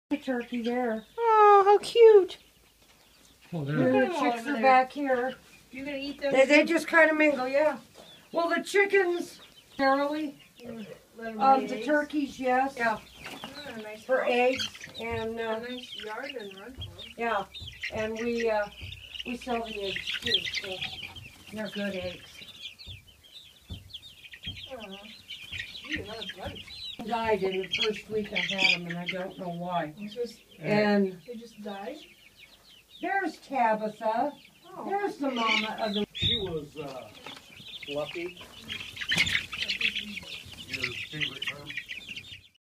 The turkey there. Oh, how cute. Oh, And there. the chicks are back here. You're gonna eat them? They just kind of mingle, yeah. Well, the chickens, generally. The turkeys, yes. Yeah. Oh, nice For house. eggs and A nice yard and run for 'em. yeah, and we sell the eggs too. So they're good eggs. You love lunch. Died in the first week I had them, and I don't know why. It's just, And they just died? there's Tabitha. Oh. There's the mama of the. She was fluffy. Your favorite term?